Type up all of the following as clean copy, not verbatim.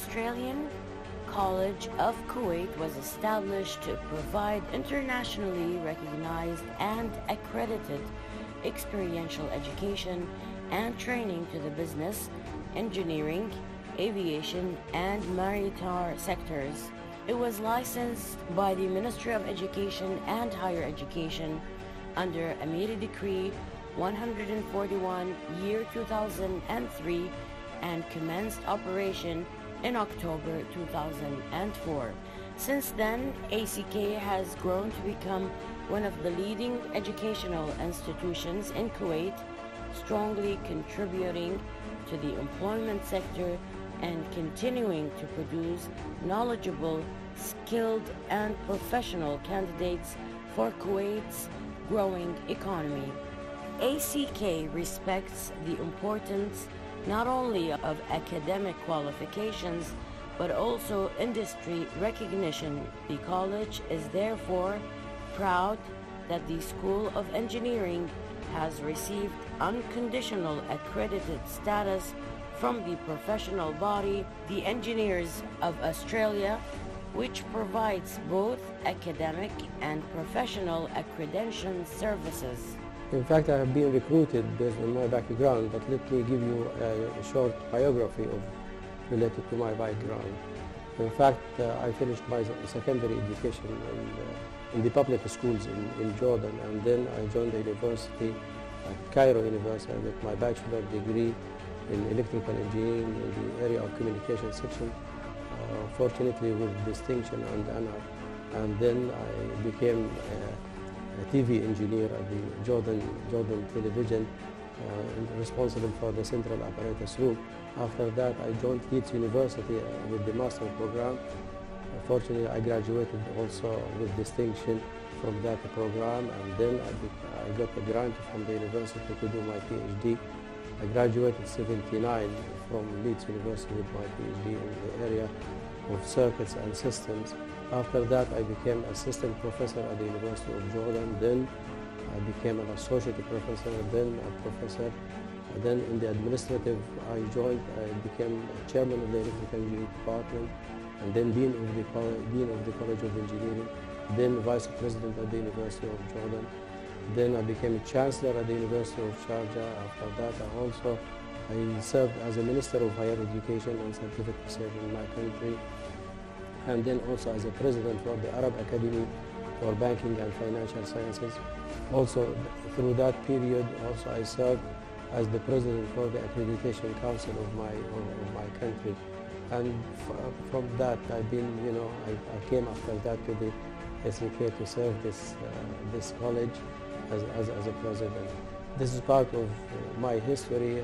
Australian College of Kuwait was established to provide internationally recognized and accredited experiential education and training to the business, engineering, aviation, and maritime sectors. It was licensed by the Ministry of Education and Higher Education under Amiri Decree 141 year 2003 and commenced operation in October 2004. Since then, ACK has grown to become one of the leading educational institutions in Kuwait, strongly contributing to the employment sector and continuing to produce knowledgeable, skilled, and professional candidates for Kuwait's growing economy. ACK respects the importance not only of academic qualifications but also industry recognition. The college is therefore proud that the School of Engineering has received unconditional accredited status from the professional body, the Engineers of Australia, which provides both academic and professional accreditation services. In fact, I have been recruited based on my background, but let me give you a short biography related to my background. In fact, I finished my secondary education in the public schools in Jordan, and then I joined the university at Cairo University with my bachelor degree in electrical engineering in the area of communication section, fortunately with distinction and honor. And then I became a TV engineer at the Jordan Television, responsible for the central apparatus room. After that, I joined Leeds University with the master program. Fortunately, I graduated also with distinction from that program, and then I got a grant from the university to do my PhD. I graduated '79 from Leeds University with my PhD in the area of circuits and systems. After that, I became assistant professor at the University of Jordan. Then I became an associate professor, then a professor. Then in the administrative, I became chairman of the electrical engineering department, and then dean of the College of Engineering, then vice president at the University of Jordan. Then I became a chancellor at the University of Sharjah. After that, I served as a minister of higher education and scientific research in my country, and then also as a president for the Arab Academy for Banking and Financial Sciences. Also, through that period, also I served as the president for the Accreditation Council of my country. And from that, I've been, I came after that to the ACK to serve this college as a president. This is part of my history,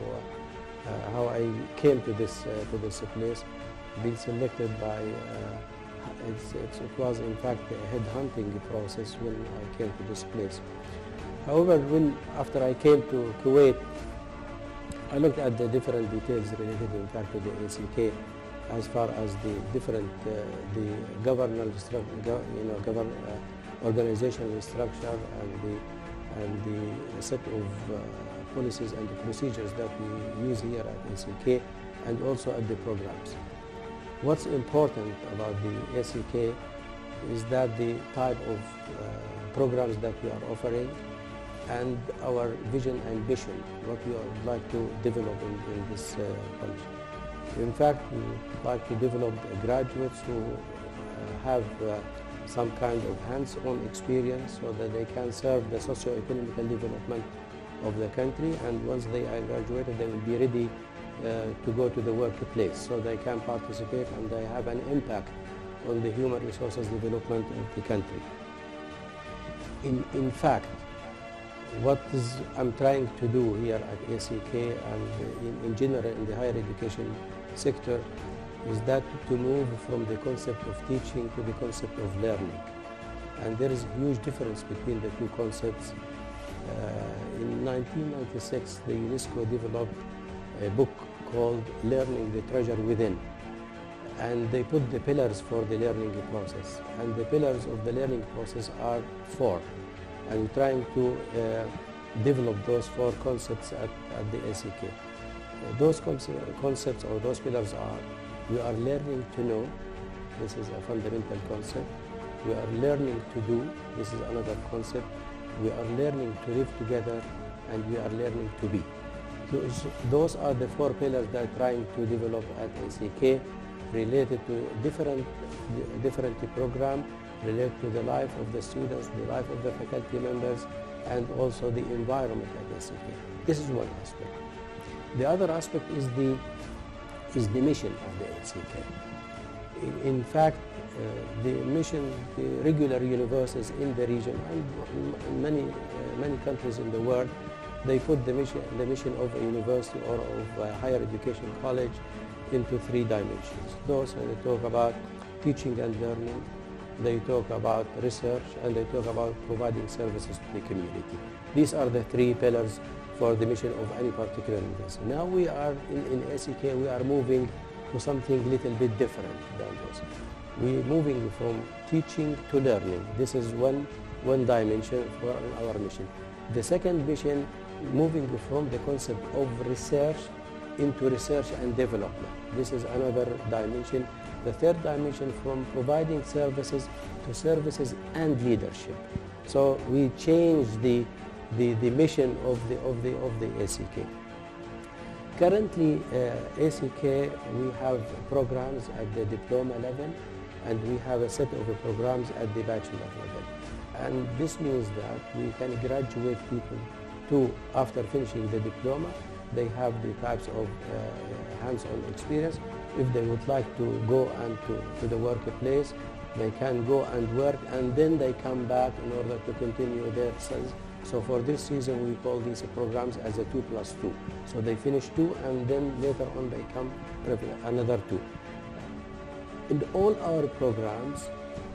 how I came to this place. Being selected by, it was in fact a headhunting process when I came to this place. However, after I came to Kuwait, I looked at the different details related in fact to the ACK, as far as the different the governance structure, organizational structure, and the set of policies and the procedures that we use here at ACK, and also at the programs. What's important about the ACK is that the type of programs that we are offering and our vision and mission, what we would like to develop in this college. In fact, we would like to develop graduates who have some kind of hands-on experience so that they can serve the socio-economical development of the country, and once they are graduated, they will be ready to go to the workplace, so they can participate and they have an impact on the human resources development of the country. In fact, what I'm trying to do here at ACK and in general in the higher education sector is that to move from the concept of teaching to the concept of learning. And there is a huge difference between the two concepts. In 1996, the UNESCO developed a book called Learning the Treasure Within. And they put the pillars for the learning process. And the pillars of the learning process are 4. And we're trying to develop those 4 concepts at the ACK. Those concepts or those pillars are We are learning to know. This is a fundamental concept. We are learning to do. This is another concept. We are learning to live together, and we are learning to be. Those are the four pillars that are trying to develop at ACK, related to different program, related to the life of the students, the life of the faculty members, and also the environment at ACK. This is one aspect. The other aspect is the mission of the ACK. In fact, the mission, the regular universities in the region and many countries in the world, they put the mission of a university or of a higher education college into three dimensions. Those they talk about teaching and learning, they talk about research, and they talk about providing services to the community. These are the three pillars for the mission of any particular university. Now we are in ACK, we are moving to something a little bit different than those. We're moving from teaching to learning. This is one dimension for our mission. The second mission, moving from the concept of research into research and development. This is another dimension. The third dimension, from providing services to services and leadership. So we change the mission of the ACK. Currently, ACK, we have programs at the diploma level, and we have a set of programs at the bachelor level. And this means that we can graduate people to, after finishing the diploma, they have the types of hands-on experience. If they would like to go and to the workplace, they can go and work, and then they come back in order to continue their studies. So for this reason, we call these programs as a 2+2. So they finish 2, and then later on they come another 2. In all our programs,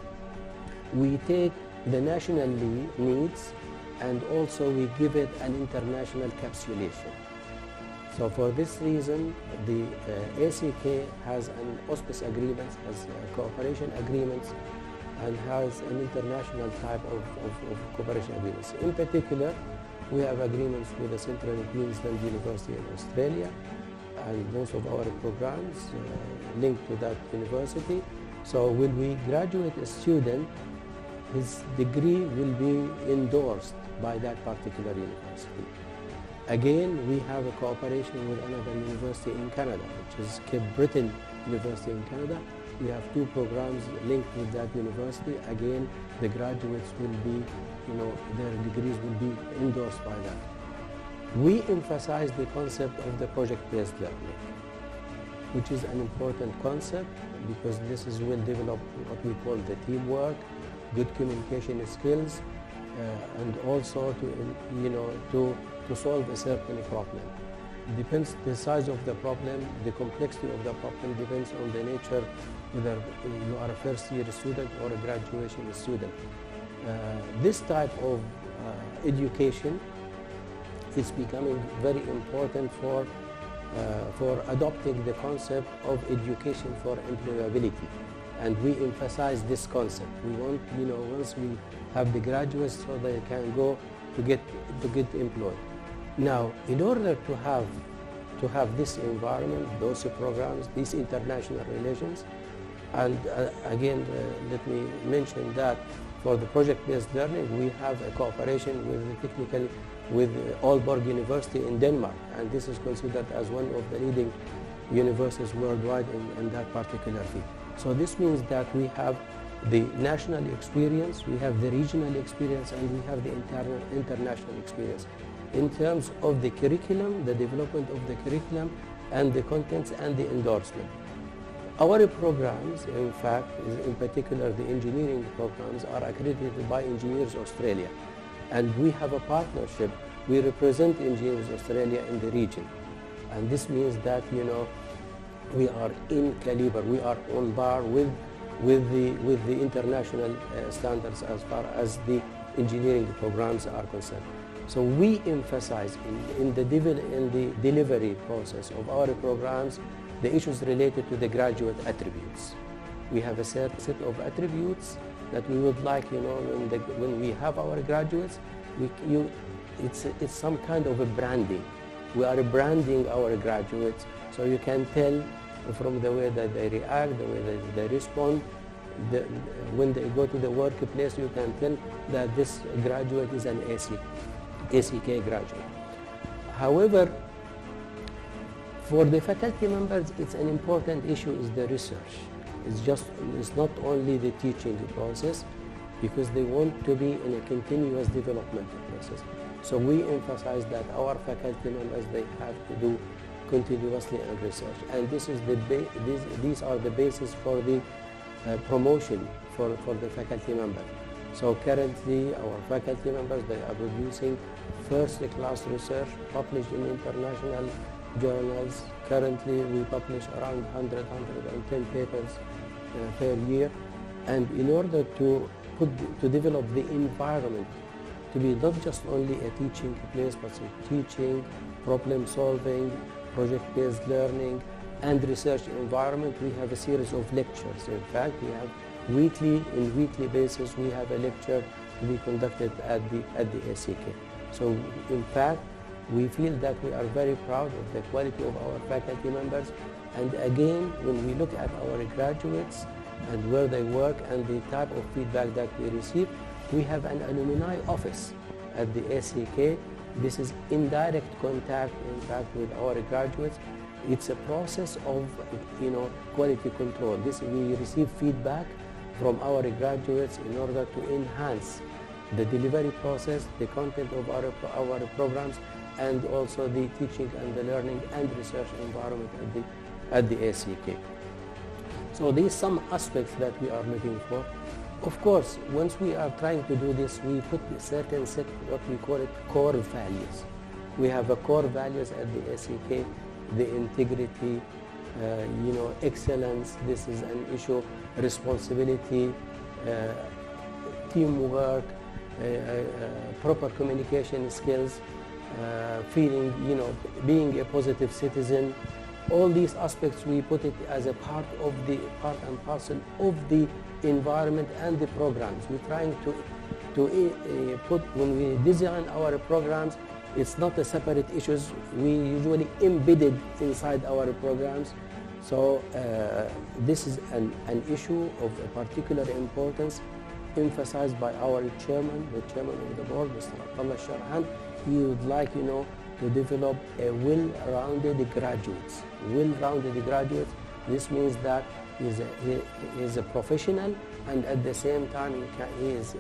we take the national needs, and also we give it an international capsulation. So for this reason, the ACK has an auspice agreements, has cooperation agreements, and has an international type of cooperation agreements. In particular, we have agreements with the Central Queensland University in Australia, and most of our programs linked to that university. So when we graduate a student, his degree will be endorsed by that particular university. Again, we have a cooperation with another university in Canada, which is Cape Breton University in Canada. We have 2 programs linked with that university. Again, the graduates will be, their degrees will be endorsed by that. We emphasize the concept of the project-based learning, which is an important concept because this is will develop what we call the teamwork, good communication skills, and also to solve a certain problem. It depends the size of the problem, the complexity of the problem depends on the nature, whether you are a first-year student or a graduation student. This type of education is becoming very important for adopting the concept of education for employability. And we emphasize this concept. We want, once we have the graduates, so they can go to get employed. Now, in order to have this environment, those programs, these international relations, and again, let me mention that for the project-based learning, we have a cooperation with Aalborg University in Denmark, and this is considered as one of the leading universities worldwide in that particular field. So this means that we have the national experience, we have the regional experience, and we have the international experience. In terms of the curriculum, the development of the curriculum, and the contents and the endorsement. Our programs, in fact, in particular the engineering programs, are accredited by Engineers Australia. And we have a partnership. We represent Engineers Australia in the region. And this means that, we are in caliber, we are on par with the international standards as far as the engineering programs are concerned. So we emphasize in the delivery process of our programs the issues related to the graduate attributes. We have a set of attributes that we would like, when we have our graduates, it's some kind of a branding. We are branding our graduates, so you can tell from the way that they react, the way that they respond. When they go to the workplace, you can tell that this graduate is an ACK graduate. However, for the faculty members, it's an important issue is the research. It's not only the teaching process, because they want to be in a continuous developmental process. So we emphasize that our faculty members, they have to do continuously in research. And this is these are the basis for the promotion for the faculty members. So currently our faculty members, they are producing first-class research published in international journals. Currently we publish around 110 papers per year. And in order to develop the environment to be not just only a teaching place, but teaching, problem solving, project-based learning, and research environment, we have a series of lectures. In fact, we have weekly basis, we have a lecture to be conducted at the ACK. So in fact, we feel that we are very proud of the quality of our faculty members. And again, when we look at our graduates and where they work and the type of feedback that we receive, we have an alumni office at the ACK. This is indirect contact, in fact, with our graduates. It's a process of, quality control. We receive feedback from our graduates in order to enhance the delivery process, the content of our programs, and also the teaching and the learning and research environment at the ACK. So these some aspects that we are looking for. Of course, once we are trying to do this, we put a certain set, what we call it, core values. We have a core values at the ACK, the integrity, excellence. This is an issue, responsibility, teamwork, proper communication skills, feeling, being a positive citizen. All these aspects, we put it as a part and parcel of the environment and the programs. We're trying to put, when we design our programs, it's not a separate issues. We usually embedded inside our programs. So this is an issue of a particular importance, emphasized by our chairman, the chairman of the board, Mr. Abdullah Sharhan. He would like, to develop a well-rounded graduates. Well-rounded graduates. This means that he is a professional, and at the same time he is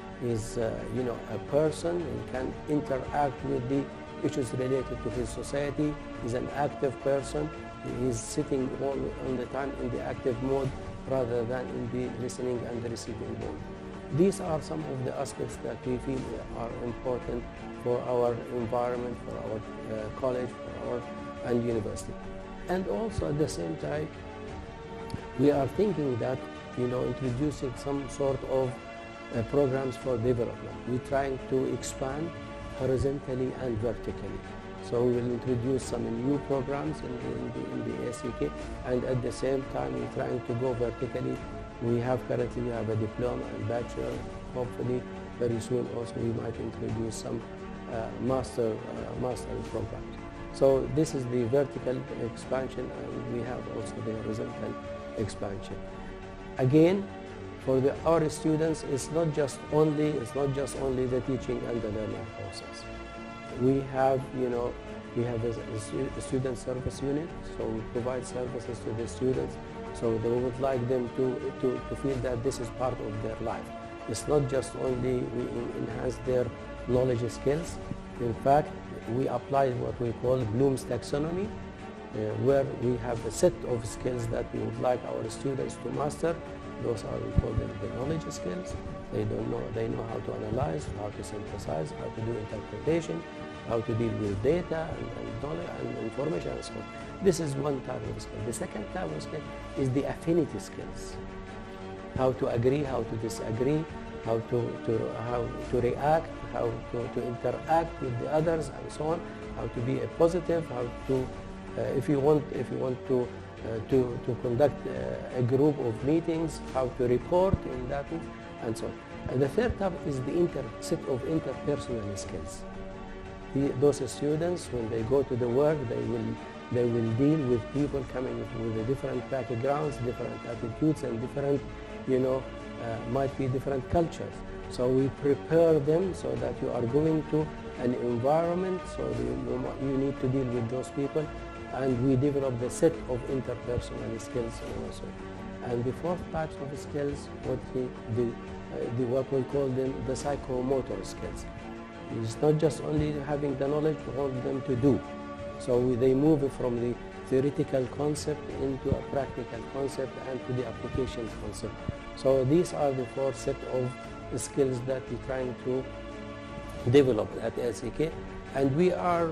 a person. He can interact with the issues related to his society. He's an active person. He is sitting all the time in the active mode rather than in the listening and the receiving mode. These are some of the aspects that we feel are important for our environment, for our college, and university. And also at the same time, we are thinking that, introducing some sort of programs for development. We're trying to expand horizontally and vertically. So we will introduce some new programs in the ACK, and at the same time we're trying to go vertically. Currently we have a diploma and bachelor. Hopefully very soon also we might introduce some master programs. So this is the vertical expansion, and we have also the horizontal expansion. Again, for our students, it's not just only the teaching and the learning process. We have a student service unit, so we provide services to the students. So they would like them to feel that this is part of their life. It's not just only we enhance their knowledge skills. In fact, we apply what we call Bloom's taxonomy, where we have a set of skills that we would like our students to master. Those are, we call them the knowledge skills. They know how to analyze, how to synthesize, how to do interpretation, how to deal with data and knowledge and information and so on. This is one type of skill. The second type of skill is the affinity skills. How to agree, how to disagree, how to react, how to interact with the others and so on, how to be a positive, how to, if you want to conduct a group of meetings, how to report in that, and so on. And the third type is the set of interpersonal skills. Those students, when they go to the work, they will They will deal with people coming with different backgrounds, different attitudes, and different, might be different cultures. So we prepare them so that you are going to an environment, so you need to deal with those people, and we develop the set of interpersonal skills also. And the fourth batch of skills, what we call them the psychomotor skills. It's not just only having the knowledge, we want them to do. So they move from the theoretical concept into a practical concept and to the application concept. So these are the four set of skills that we're trying to develop at LCK, and we are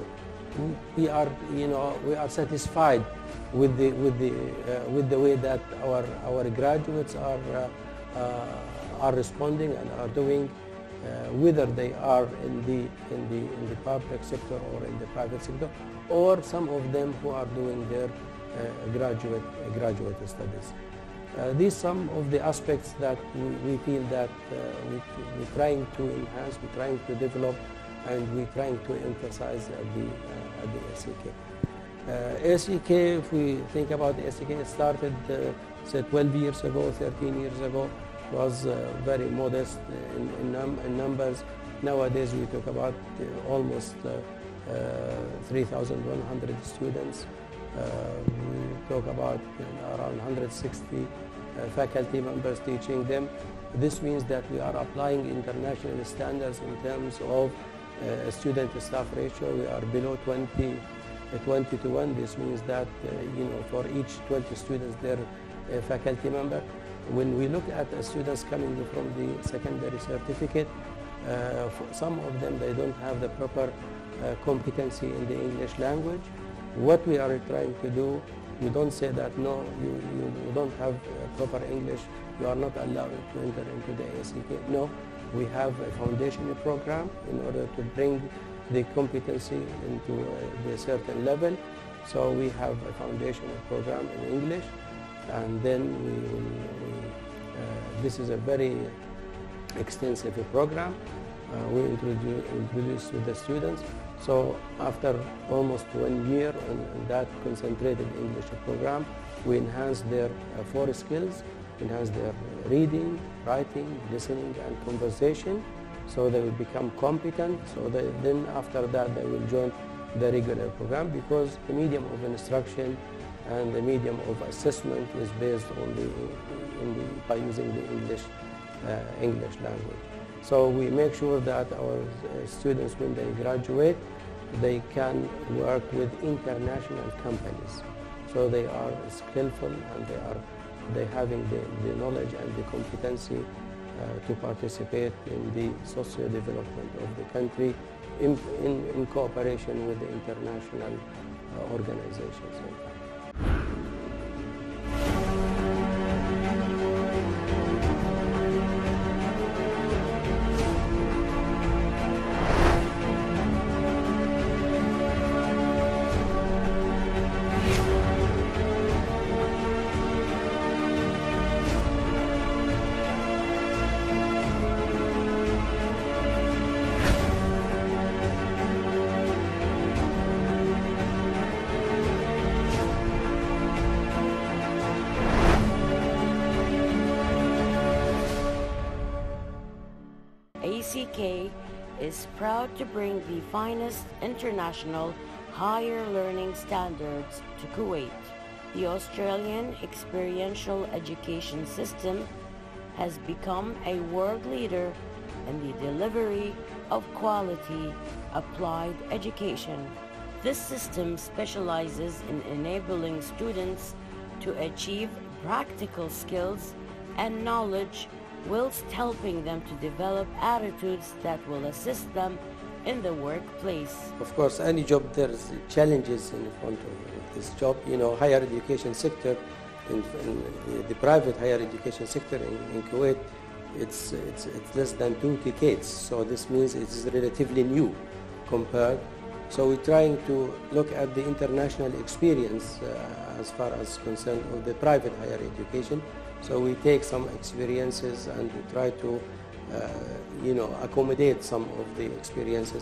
satisfied with the way that our graduates are responding and are doing, whether they are in the public sector or in the private sector, or some of them who are doing their graduate studies. These some of the aspects that we feel that we're trying to enhance, we're trying to develop, and we're trying to emphasize at the LCK. LCK, if we think about the LCK, it started say 12 years ago, 13 years ago. It was very modest in numbers. Nowadays we talk about almost 3,100 students. We talk about around 160 faculty members teaching them. This means that we are applying international standards in terms of student-to-staff ratio. We are below 20 to 1. This means that for each 20 students, they're a faculty member. When we look at the students coming from the secondary certificate, some of them, they don't have the proper competency in the English language. What we are trying to do, we don't say that no, you don't have proper English, you are not allowed to enter into the LCK. No, we have a foundation program in order to bring the competency into the certain level. So we have a foundational program in English, and then this is a very extensive program we introduce to the students. So after almost 1 year on that concentrated English program, we enhance their 4 skills, enhance their reading, writing, listening, and conversation. So they will become competent. So then after that, they will join the regular program, because the medium of instruction and the medium of assessment is based on by using the English language. So we make sure that our students, when they graduate, they can work with international companies. So they are skillful, and they having the knowledge and the competency to participate in the socio-development of the country in cooperation with the international organizations. ACK is proud to bring the finest international higher learning standards to Kuwait. The Australian experiential education system has become a world leader in the delivery of quality applied education. This system specializes in enabling students to achieve practical skills and knowledge, whilst helping them to develop attitudes that will assist them in the workplace. Of course, any job, there's challenges in front of this job. Higher education sector, in the private higher education sector in Kuwait, it's less than 2 decades. So this means it's relatively new compared. So we're trying to look at the international experience as far as concerned of the private higher education. So we take some experiences and we try to, accommodate some of the experiences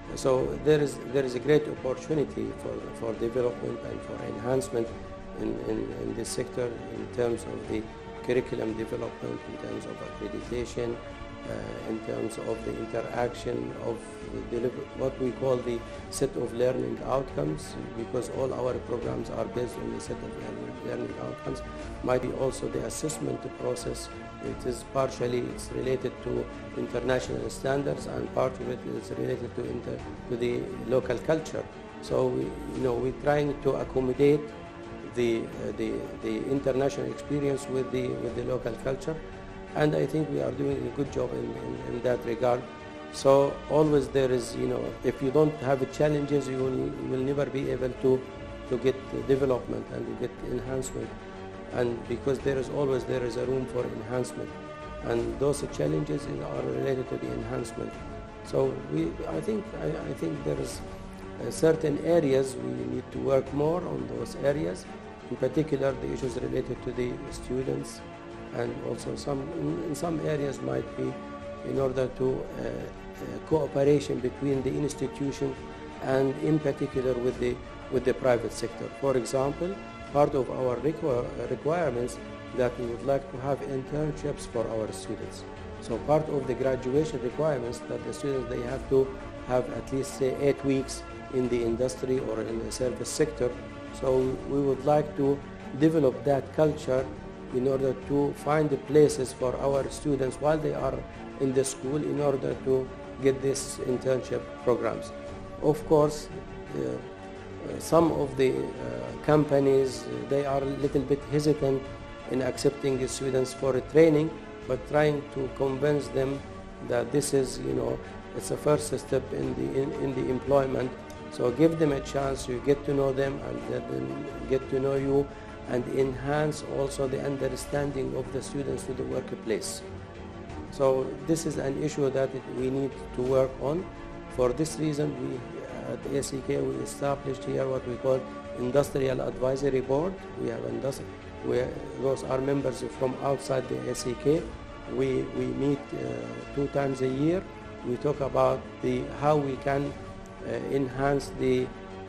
So there is a great opportunity for development and for enhancement in this sector in terms of the curriculum development, in terms of accreditation, in terms of the interaction of what we call the set of learning outcomes, because all our programs are based on the set of learning outcomes. Might be also the assessment process. It is partially related to international standards, and part of it is related to the local culture. So we're trying to accommodate the international experience with the local culture, and I think we are doing a good job in that regard. So always there is, if you don't have challenges, you will never be able to get development and to get enhancement. And because there is a room for enhancement, and those challenges are related to the enhancement. So I think there is certain areas we need to work more on those areas. In particular, the issues related to the students, and also in some areas might be in order to cooperation between the institution and in particular with the private sector. For example, part of our requirements that we would like to have internships for our students. So part of the graduation requirements that the students, they have to have at least say 8 weeks in the industry or in the service sector. So we would like to develop that culture in order to find the places for our students while they are in the school in order to get these internship programs. Of course, some of the companies, they are a little bit hesitant in accepting the students for a training, but trying to convince them that this is, it's a first step in the employment. So give them a chance, you get to know them, and let them get to know you, and enhance also the understanding of the students to the workplace. So this is an issue that we need to work on. For this reason, we at ACK we established here what we call Industrial Advisory Board. We have those are members from outside the ACK. We meet 2 times a year. We talk about how we can enhance the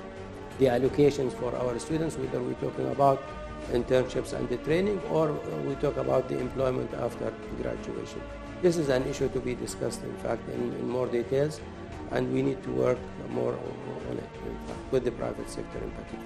allocations for our students, whether we're talking about internships and the training, or we talk about the employment after graduation. This is an issue to be discussed, in fact, in more details, and we need to work more on it, in fact, with the private sector in particular.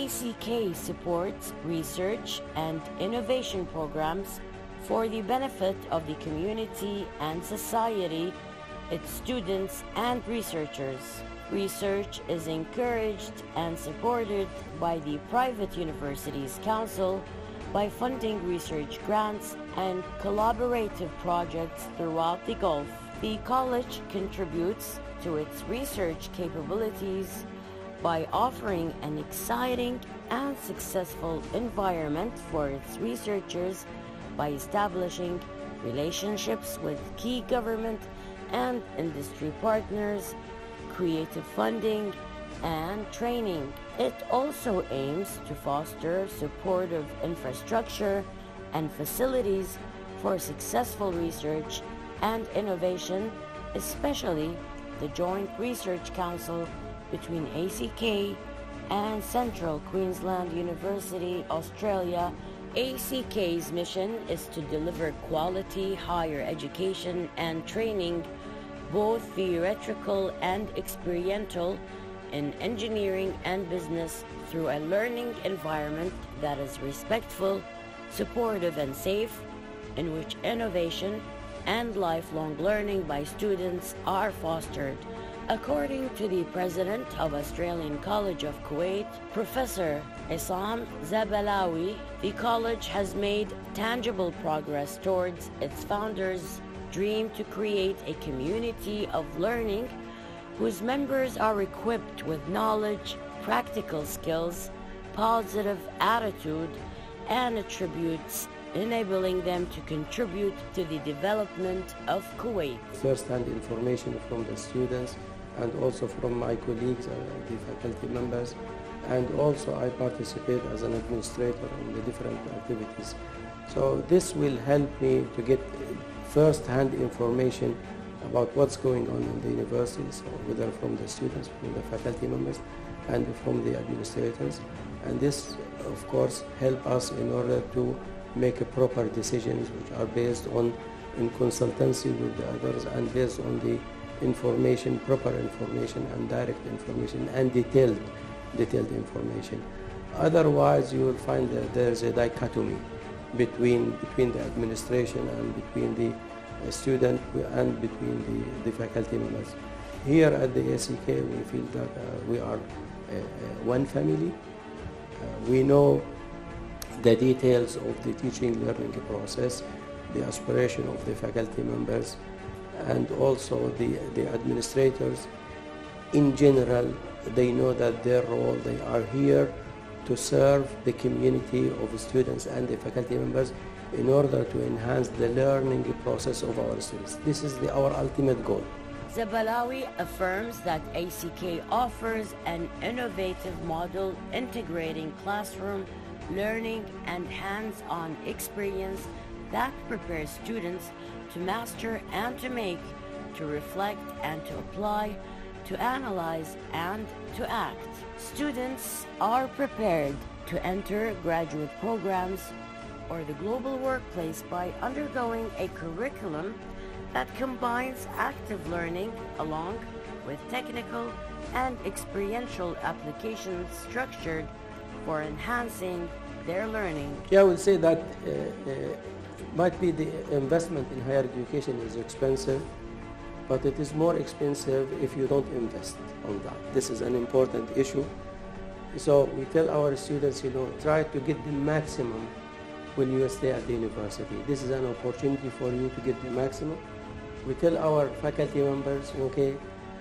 ACK supports research and innovation programs for the benefit of the community and society, its students and researchers. Research is encouraged and supported by the Private Universities Council by funding research grants and collaborative projects throughout the Gulf. The college contributes to its research capabilities by offering an exciting and successful environment for its researchers by establishing relationships with key government and industry partners, creative funding, and training. It also aims to foster supportive infrastructure and facilities for successful research and innovation, especially the Joint Research Council between ACK and Central Queensland University, Australia. ACK's mission is to deliver quality higher education and training, both theoretical and experiential, in engineering and business through a learning environment that is respectful, supportive, and safe, in which innovation and lifelong learning by students are fostered. According to the president of Australian College of Kuwait, Professor Essam Zabalawi, the college has made tangible progress towards its founders' dream to create a community of learning whose members are equipped with knowledge, practical skills, positive attitude, and attributes, enabling them to contribute to the development of Kuwait. First-hand information from the students and also from my colleagues, the faculty members, and also I participate as an administrator in the different activities. So this will help me to get first-hand information about what's going on in the universities, whether from the students, from the faculty members, and from the administrators. And this, of course, help us in order to make a proper decisions which are based on in consultancy with the others and based on the information, proper information and direct information and detailed information. Otherwise, you will find that there's a dichotomy between the administration and between the student and between the faculty members. Here at the ACK, we feel that we are one family. We know the details of the teaching learning process, the aspiration of the faculty members, and also the administrators. In general, they know that their role, they are here to serve the community of students and the faculty members in order to enhance the learning process of our students. This is our ultimate goal. Zabalawi affirms that ACK offers an innovative model integrating classroom learning and hands-on experience that prepares students to master and to make, to reflect and to apply, to analyze and to act. Students are prepared to enter graduate programs or the global workplace by undergoing a curriculum that combines active learning along with technical and experiential applications structured for enhancing their learning. Yeah, I would say that might be the investment in higher education is expensive, but it is more expensive if you don't invest on that. This is an important issue. So we tell our students, try to get the maximum when you stay at the university. This is an opportunity for you to get the maximum. We tell our faculty members, okay,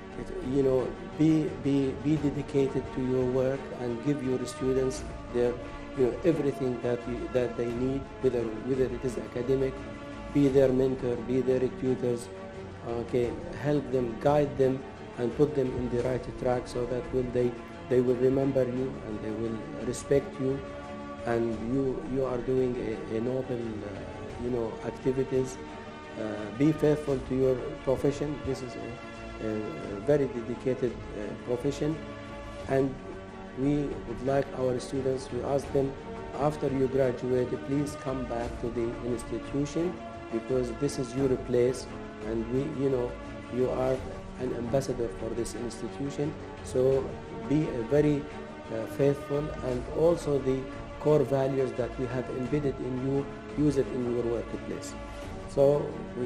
be dedicated to your work and give your students their, everything that they need, whether it is academic, be their mentor, be their tutors, okay, help them, guide them, and put them in the right track so that when they will remember you and they will respect you, and you are doing a noble, activities. Be faithful to your profession. This is a very dedicated profession, and we would like our students, we ask them, after you graduate, please come back to the institution, because this is your place, and you are an ambassador for this institution. So be very faithful, and also the core values that we have embedded in you, use it in your workplace. So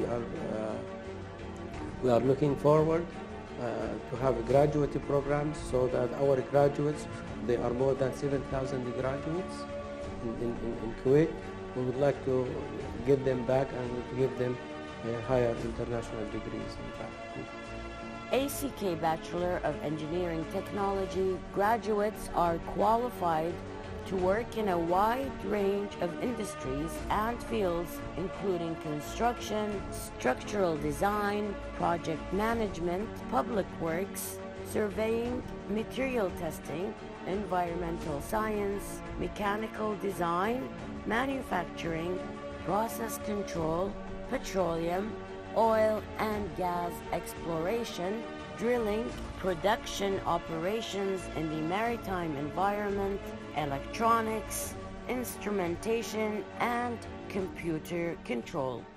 we are looking forward to have graduate programs so that our graduates, they are more than 7,000 graduates in Kuwait. We would like to get them back and to give them higher international degrees, in fact. ACK Bachelor of Engineering Technology graduates are qualified to work in a wide range of industries and fields, including construction, structural design, project management, public works, surveying, material testing, environmental science, mechanical design, manufacturing, process control, petroleum, oil and gas exploration, drilling, production operations in the maritime environment, electronics, instrumentation, and computer control.